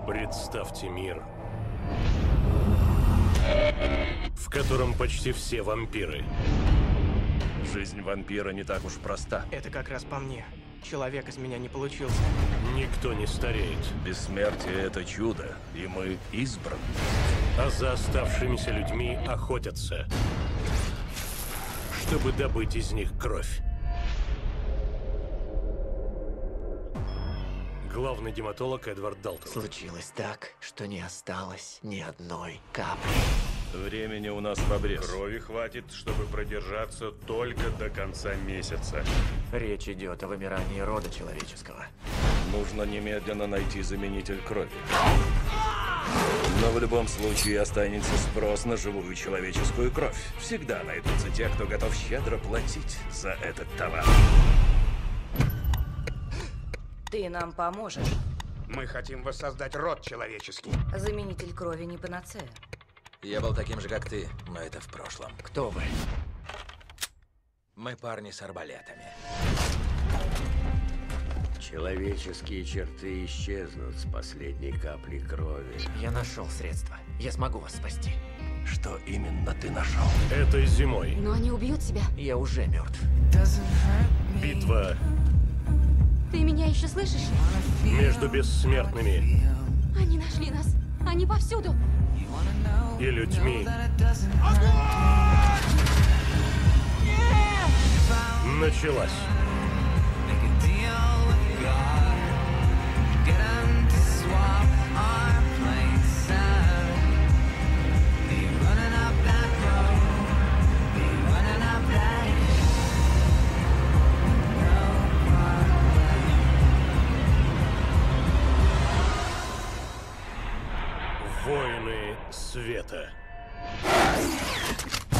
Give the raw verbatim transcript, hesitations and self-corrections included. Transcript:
Представьте мир, в котором почти все вампиры. Жизнь вампира не так уж проста. Это как раз по мне. Человек из меня не получился. Никто не стареет, Бессмертие — это чудо, и мы избраны. а за оставшимися людьми охотятся, чтобы добыть из них кровь. Главный гематолог Эдвард Далтон. Случилось так, что не осталось ни одной капли. Времени у нас в обрез. Крови хватит, чтобы продержаться только до конца месяца. Речь идет о вымирании рода человеческого. Нужно немедленно найти заменитель крови. Но в любом случае останется спрос на живую человеческую кровь. Всегда найдутся те, кто готов щедро платить за этот товар. Ты нам поможешь. Мы хотим воссоздать род человеческий. Заменитель крови не панацея. Я был таким же, как ты, но это в прошлом. Кто вы? Мы парни с арбалетами. Человеческие черты исчезнут с последней капли крови. Я нашел средства. Я смогу вас спасти. Что именно ты нашел? Этой зимой Но они убьют тебя. Я уже мертв. битва Ты меня еще слышишь? между бессмертными Они нашли нас. Они повсюду. и людьми началась. Воины света.